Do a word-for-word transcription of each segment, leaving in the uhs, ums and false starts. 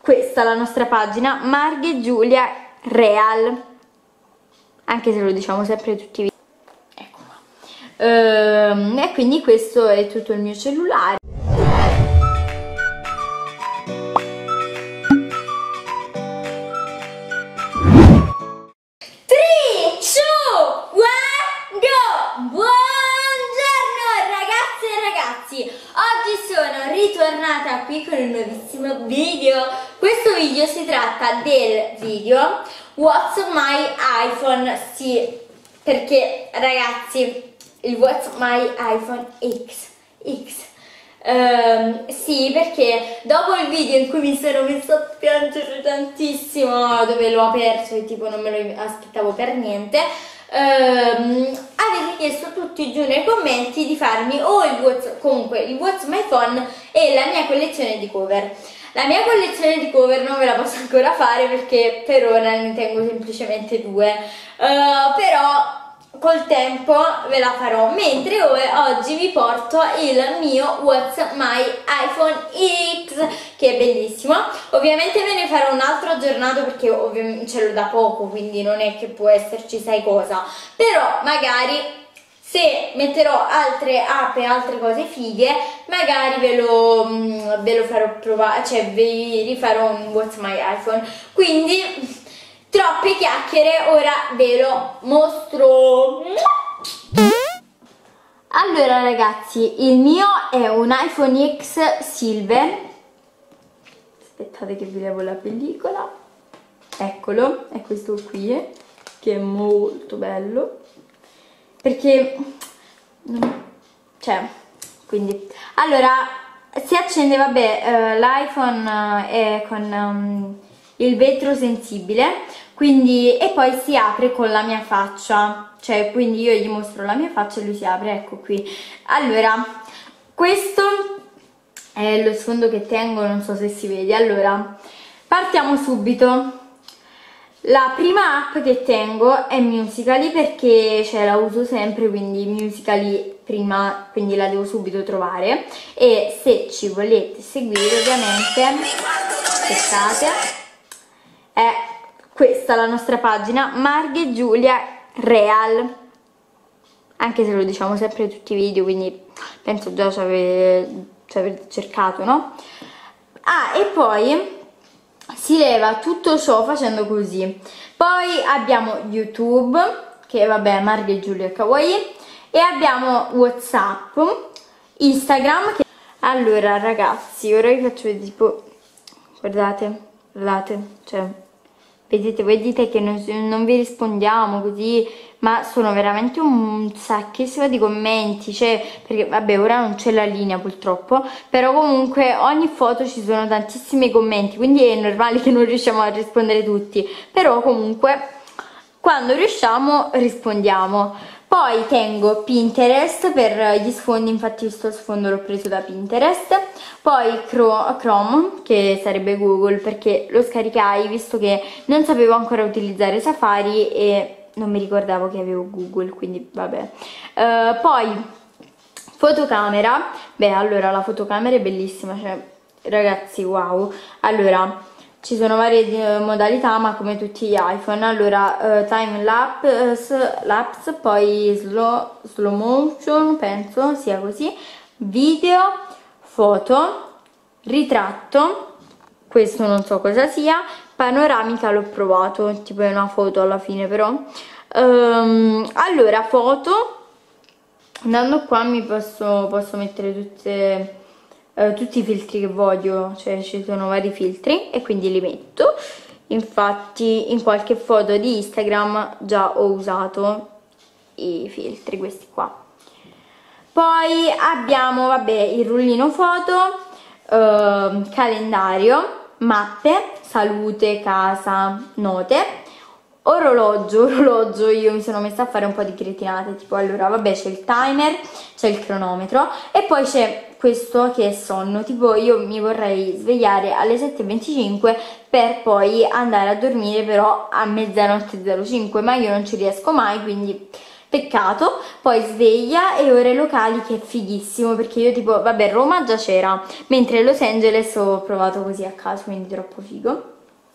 questa è la nostra pagina, Marghe Giulia Real, anche se lo diciamo sempre tutti i video. Ecco qua. Ehm, e quindi questo è tutto il mio cellulare. Oggi sono ritornata qui con un nuovissimo video. Questo video si tratta del video What's My iPhone, sì, perché ragazzi il What's My iPhone X X Um, sì, perché dopo il video in cui mi sono messa a piangere tantissimo, dove l'ho aperto e tipo non me lo aspettavo per niente, um, avete chiesto tutti giù nei commenti di farmi o il What's, comunque il What's My Phone e la mia collezione di cover. La mia collezione di cover non ve la posso ancora fare perché per ora ne tengo semplicemente due, uh, però col tempo ve la farò, mentre oggi vi porto il mio What's My iPhone X, che è bellissimo. Ovviamente ve ne farò un altro aggiornato perché ovviamente ce l'ho da poco, quindi non è che può esserci sai cosa, però magari se metterò altre app e altre cose fighe magari ve lo, ve lo farò provare, cioè vi rifarò un What's My iPhone. Quindi troppe chiacchiere, ora ve lo mostro. Allora ragazzi, il mio è un iPhone X Silver. Aspettate che vi levo la pellicola. Eccolo, è questo qui, eh, che è molto bello. Perché, cioè, quindi, allora, si accende, vabbè, eh, l'iPhone è con um, il vetro sensibile, quindi, e poi si apre con la mia faccia, cioè quindi io gli mostro la mia faccia e lui si apre, ecco qui. Allora, questo è lo sfondo che tengo, non so se si vede. Allora, partiamo subito. La prima app che tengo è Musical.ly perché cioè, la uso sempre, quindi Musical.ly prima, quindi la devo subito trovare. E se ci volete seguire ovviamente, aspettate, è questa la nostra pagina, Marghe Giulia Real, anche se lo diciamo sempre in tutti i video, quindi penso già ci avete, ci avete cercato, no? Ah, e poi si leva tutto ciò facendo così. Poi abbiamo YouTube, che vabbè, Marghe Giulia Kawaii, e abbiamo WhatsApp, Instagram, che... Allora ragazzi, ora vi faccio vedere, tipo, guardate, guardate, cioè, vedete, voi dite che non, non vi rispondiamo così, ma sono veramente un sacchissimo di commenti, cioè, perché vabbè ora non c'è la linea purtroppo, però comunque ogni foto ci sono tantissimi commenti, quindi è normale che non riusciamo a rispondere tutti, però comunque quando riusciamo rispondiamo. Poi tengo Pinterest per gli sfondi, infatti questo sfondo l'ho preso da Pinterest. Poi Chrome, che sarebbe Google, perché lo scaricai visto che non sapevo ancora utilizzare Safari e non mi ricordavo che avevo Google, quindi vabbè. Uh, poi fotocamera, beh allora la fotocamera è bellissima, cioè ragazzi wow. Allora ci sono varie modalità, ma come tutti gli iPhone. Allora uh, time lapse, lapse, poi slow, slow motion, penso sia così, video, foto, ritratto, questo non so cosa sia, panoramica l'ho provato, tipo è una foto alla fine però. Um, allora foto, andando qua mi posso, posso mettere tutte... Uh, tutti i filtri che voglio, cioè ci sono vari filtri e quindi li metto. Infatti in qualche foto di Instagram già ho usato i filtri, questi qua. Poi abbiamo vabbè il rullino foto, uh, calendario, mappe, salute, casa, note, orologio. Orologio io mi sono messa a fare un po' di cretinate, tipo allora vabbè c'è il timer, c'è il cronometro e poi c'è questo che è sonno, tipo io mi vorrei svegliare alle sette e venticinque per poi andare a dormire però a mezzanotte e zero cinque, ma io non ci riesco mai, quindi peccato. Poi sveglia e ore locali, che è fighissimo, perché io tipo, vabbè, Roma già c'era, mentre Los Angeles ho provato così a caso, quindi troppo figo.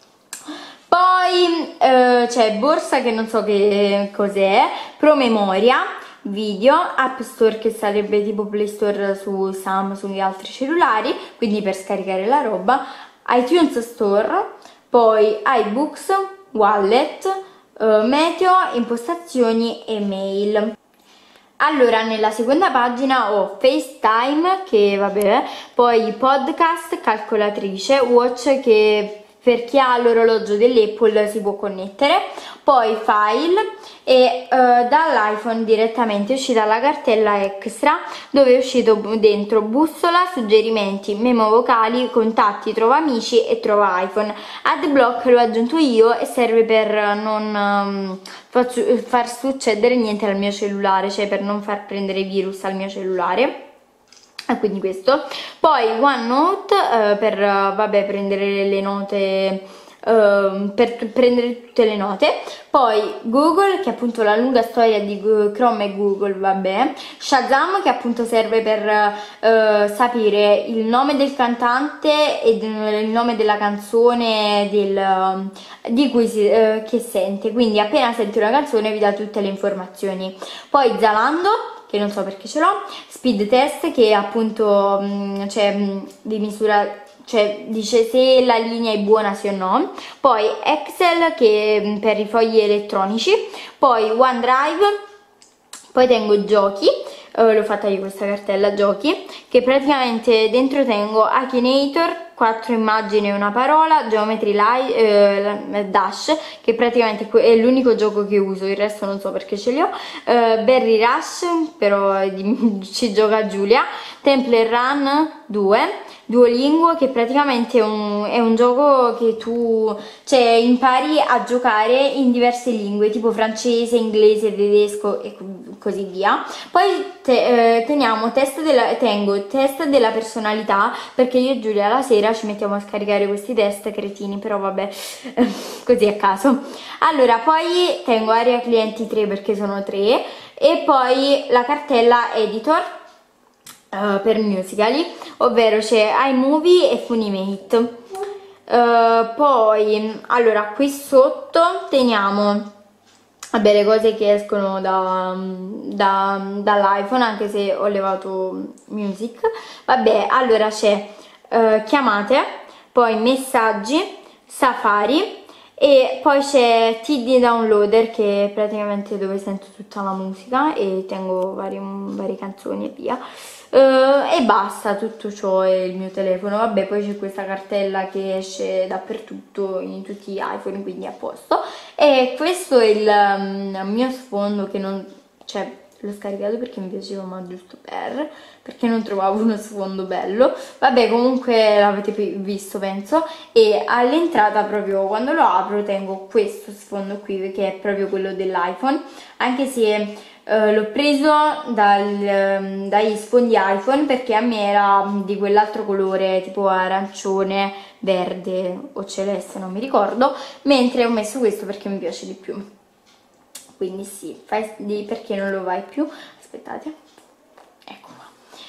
Poi eh, c'è borsa che non so che cos'è, promemoria, video, App Store che sarebbe tipo Play Store su Samsung e altri cellulari, quindi per scaricare la roba, iTunes Store, poi iBooks, wallet, eh, meteo, impostazioni e mail. Allora, nella seconda pagina ho FaceTime, che vabbè, poi podcast, calcolatrice, watch che per chi ha l'orologio dell'Apple si può connettere, poi file e uh, dall'iPhone direttamente è uscita la cartella extra dove è uscito dentro bussola, suggerimenti, memo vocali, contatti, trova amici e trova iPhone. Adblock l'ho aggiunto io e serve per non um, faccio, far succedere niente al mio cellulare, cioè per non far prendere virus al mio cellulare. E quindi questo. Poi OneNote eh, per vabbè, prendere le note, eh, per prendere tutte le note. Poi Google, che è appunto la lunga storia di Chrome e Google, vabbè. Shazam, che appunto serve per eh, sapere il nome del cantante e il nome della canzone del, di cui si, eh, che sente, quindi appena sente una canzone vi dà tutte le informazioni. Poi Zalando, che non so perché ce l'ho, Speed Test, che appunto mh, cioè, mh, di misura, cioè dice se la linea è buona sì o no. Poi Excel, che mh, per i fogli elettronici. Poi OneDrive. Poi tengo giochi, eh, l'ho fatta io questa cartella giochi, che praticamente dentro tengo Akinator, quattro immagini e una parola, Geometry Light, eh, Dash, che praticamente è l'unico gioco che uso, il resto non so perché ce li ho, eh, Berry Rush, però ci gioca Giulia, Temple Run due, Duolingo, che praticamente è un, è un gioco che tu cioè, impari a giocare in diverse lingue, tipo francese, inglese, tedesco e così via. Poi te, eh, teniamo test della, tengo test della personalità, perché io e Giulia la sera ci mettiamo a scaricare questi test cretini, però vabbè, così a caso. Allora, poi tengo area clienti tre perché sono tre, e poi la cartella editor, Uh, per Musical.ly, ovvero c'è iMovie e Funimate. Uh, poi, allora, qui sotto teniamo vabbè, le cose che escono da, da, dall'iPhone, anche se ho levato Music. Vabbè, allora c'è uh, chiamate, poi messaggi, Safari, e poi c'è T D Downloader, che è praticamente dove sento tutta la musica e tengo varie, varie canzoni e via. Uh, e basta, tutto ciò è il mio telefono. Vabbè, poi c'è questa cartella che esce dappertutto in tutti gli iPhone, quindi a posto. E questo è il um, mio sfondo, che non, cioè l'ho scaricato perché mi piaceva, ma giusto per perché non trovavo uno sfondo bello. Vabbè, comunque l'avete visto penso. E all'entrata, proprio quando lo apro, tengo questo sfondo qui, che è proprio quello dell'iPhone, anche se Uh, l'ho preso dal, um, dagli sfondi iPhone, perché a me era di quell'altro colore, tipo arancione, verde o celeste, non mi ricordo, mentre ho messo questo perché mi piace di più. Quindi sì, fai di perché non lo vai più. Aspettate, ecco qua.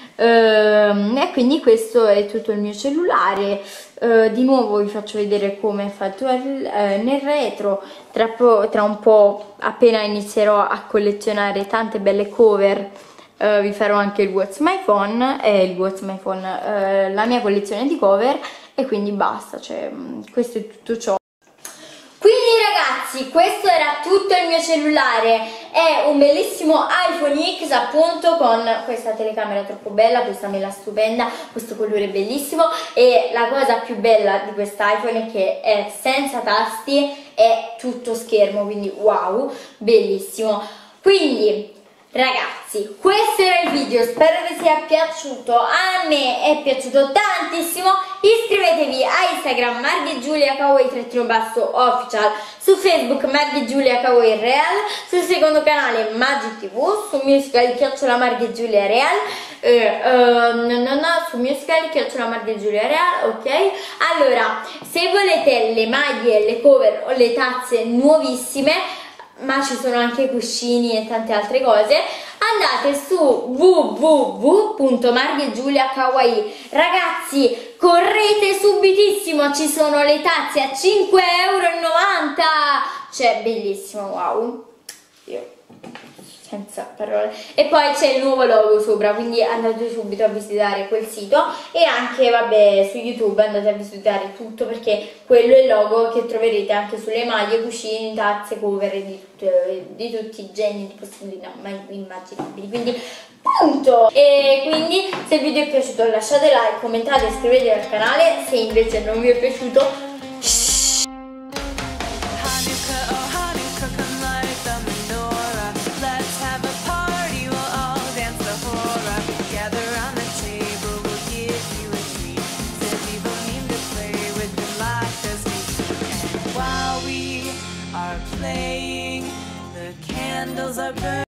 Uh, e quindi questo è tutto il mio cellulare. Uh, di nuovo vi faccio vedere come è fatto uh, nel retro. Tra, tra un po', appena inizierò a collezionare tante belle cover, uh, vi farò anche il What's My Phone, eh, il What's My Phone, uh, la mia collezione di cover, e quindi basta, cioè questo è tutto ciò. Quindi ragazzi, questo era tutto il mio cellulare. È un bellissimo iPhone X, appunto, con questa telecamera troppo bella, questa mela stupenda, questo colore bellissimo, e la cosa più bella di quest'iPhone è che è senza tasti, è tutto schermo, quindi wow, bellissimo. Quindi ragazzi, questo era il video, spero vi sia piaciuto, a me è piaciuto tantissimo. Iscrivetevi a Instagram marghegiuliakawaii-official, su Facebook marghegiuliakawaii real, sul secondo canale Magic T V, su Musical.ly chiocciola marghegiulia real, eh, uh, no, no, no, su Musical.ly chiocciola marghegiulia real, ok? Allora, se volete le maglie, le cover o le tazze nuovissime, ma ci sono anche cuscini e tante altre cose. Andate su w w w punto marghegiulia kawaii. Ragazzi, correte subitissimo, ci sono le tazze a cinque e novanta euro, cioè bellissimo, wow, io senza parole. E poi c'è il nuovo logo sopra, quindi andate subito a visitare quel sito, e anche vabbè su YouTube andate a visitare tutto, perché quello è il logo che troverete anche sulle maglie, cuscini, tazze, cover di, tutte, di tutti i generi possibili, no, ma immaginabili, quindi punto. E quindi se il video è piaciuto lasciate like, commentate, iscrivetevi al canale. Se invece non vi è piaciuto playing, the candles are burning.